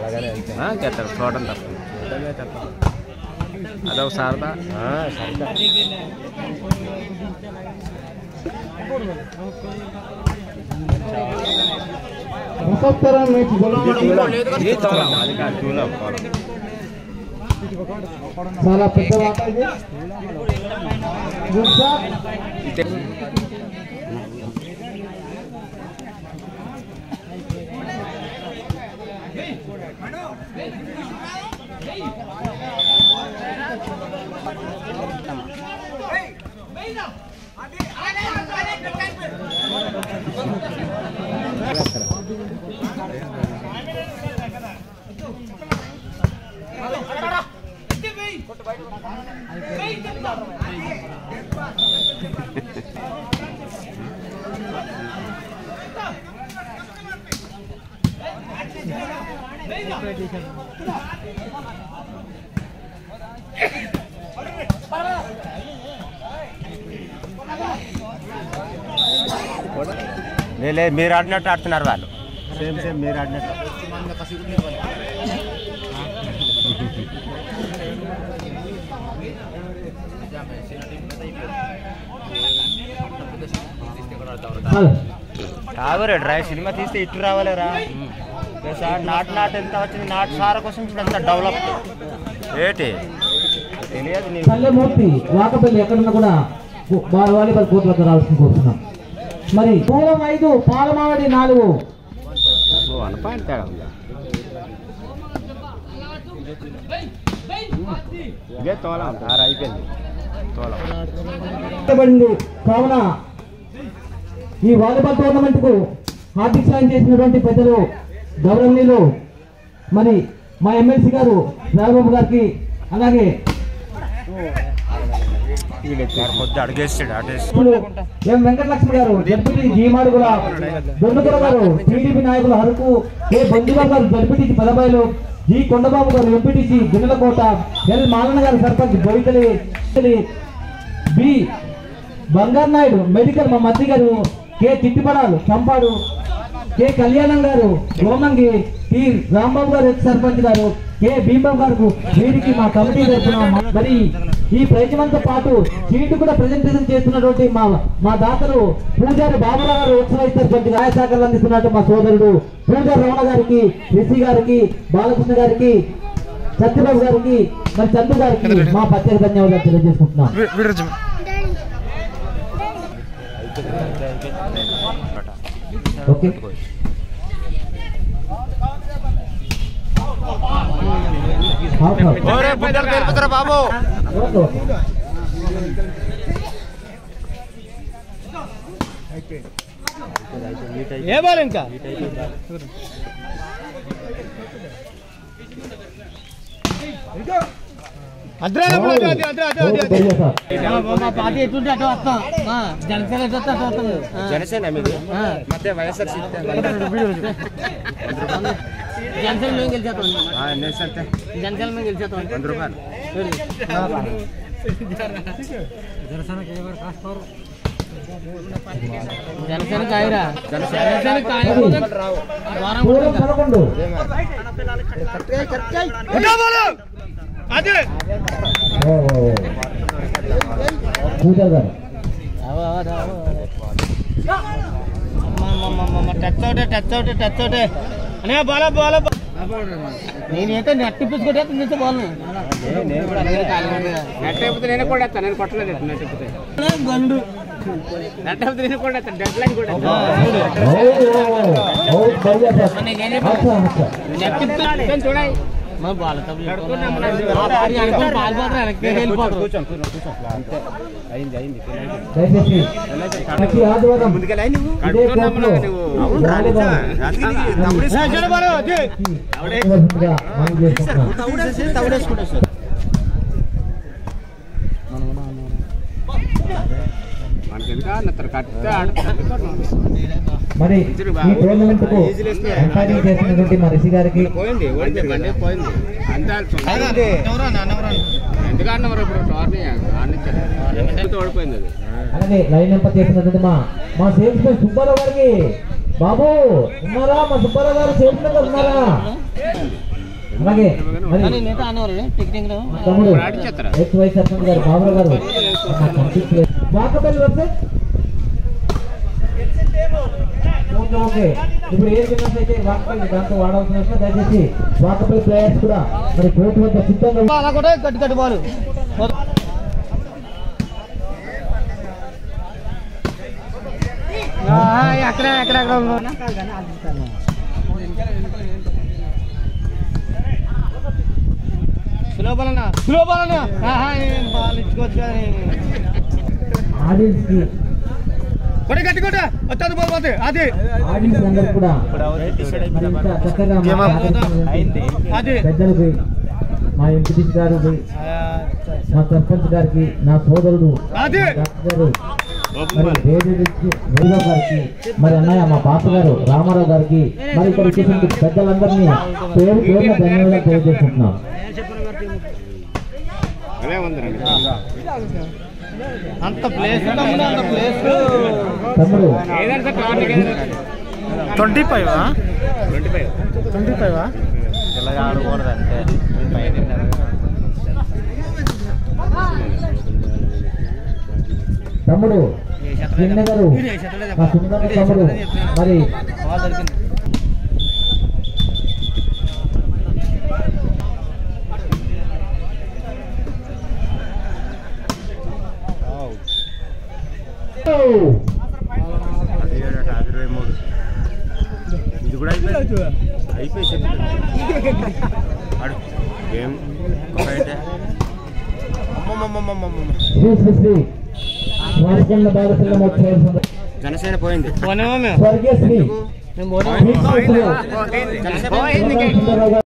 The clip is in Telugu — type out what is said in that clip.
చేస్తారు చూడటం తప్ప అదొక సరదా చాలా పెద్ద మాట ఇది. మీరు ఆడినట్టు ఆడుతున్నారు వాళ్ళు సేమ్ సేమ్ మీరు ఆడినట్టు కావరే డ్రైవ్ సినిమా తీస్తే ఇటు రావాలేరా సార్ నాటు ఎంత వచ్చింది నాటు సార కోసం అంత డెవలప్ ఏంటి తెలియదు కళ్ళమూర్తి వాకపల్లి ఎక్కడున్నా కూడా వాలీబాల్ కోర్టులకు రావాల్సింది కోరుతున్నాం. మరి పూలం 5 పాలమావడి 4 అయిపోయింది. కావున ఈ వాలీబాల్ టోర్నమెంట్ కు హార్దిక్ సాయం చేసినటువంటి పెద్దలు గౌరవనీయులు మరి మా ఎమ్మెల్సీ గారు రాఘబాబు గారికి, అలాగే ఎం వెంకటలక్ష్మి గారు, జడ్పీటీ జీమాడుగుల దొండకుల గారు, టీడీపీ నాయకులు హరుకు కె బంధురావు గారు, జడ్పీటీసీ పదబాయిలు, జి కొండబాబు గారు, ఎంపీటీసీ గిన్నెలకోట, ఎల్ మాలన్న గారు, సర్పంచ్ బొయితలి, బి బంగారు నాయుడు, మెడికల్ మా మద్ది గారు, కె తిట్టిపడాలు చంపాడు, కె కళ్యాణం గారు, గోమంగి, టి రాంబాబు గారు, ఎక్స్ సర్పంచ్ గారు, కె భీంబాబు గారు, వీరికి మా కమిటీ తరఫున మరి ఈ ప్రయత్నంతో పాటు సీటు కూడా ప్రజెంటేషన్ చేస్తున్నటువంటి మా దాతలు పూజారి బాబురావు గారు, ఉత్సవ రాయ శాఖలు అందిస్తున్నట్టు మా సోదరుడు పూజారి రమణ గారికి, రిషి గారికి, బాలకృష్ణ గారికి, సత్యబాబు గారికి, మరి చందు గారికి మా ప్రత్యేక ధన్యవాదాలు తెలియజేసుకుంటున్నాం. ఓకే బాబు ఏ బాల్ ఇంకా జనసేన మధ్య వైఎస్ఆర్ జనసేన మేము గెలిచేస్తాం. జనసేన మేము గెలిచేస్తాం. 100 రూపాయలు జనసేన కాయరా జనసేన కాయ టచ్ అవుట్ అనే బాల నేనైతే నెట్ ఇప్పించుకుంటే నుంచి బాగున్నాను. నెట్ అయిపోతే నేను కూడా నేను కొట్టలేదు. నెట్ అయిపోతే గండు నెట్ అయిపోతే నేను కూడా డెడ్ లైన్ కూడా నెట్ ఇప్పించుకొని చూడాలి. మరి ఈ టోర్నమెంట్ కు ఎంపైరింగ్ చేసినటువంటి మా రిషి గారికి, అలాగే లైన్ నెంబర్ చేసినటువంటి మా సేల్స్ మెన్ సుబ్బారావు గారికి, బాబు ఉన్నారా? మా సుబ్బారావు గారు సేల్స్ మెన్ ఉన్నారా? అలాగే మరి తమ్ముడు ఎక్స్ వైస్ సర్పంచ్ గారు బాబురావు గారు వాకపల్లి వర్సెస్ ఓకే ఇప్పుడు ఏ విన్నర్స్ అయితే వాకపల్లి దాంతో వాడవలసిన దయచేసి వాకపల్లి ప్లేయర్స్ కూడా మరి కోర్టు వద్ద సిద్ధంగా గట్టి బాలు ఎక్కడ ఆడియన్స్ కి ఆడియన్స్ అందరూ కూడా చక్కగా పెద్దలకి మా ఎంపీటీసీ గారు మా సర్పంచ్ గారికి నా సోదరుడు గారు మరి వేదవ్ గారికి మరి అన్నయ్య మా బాప గారు రామారావు గారికి మరి ఇక్కడ వచ్చేసిన పెద్దలందరినీ పేరు పేరున ధన్యవాదాలు తెలియజేసుకుంటున్నాం. అంత ప్లేస్ తమ్ముడు 25 ఇలా ఆడకూడదు అంతే తమ్ముడు చిన్న గారు మా సుందర తమ్ముడు మరి ఇది కూడా అయిపోయి జనసేన పోయింది స్వర్గీయ శ్రీ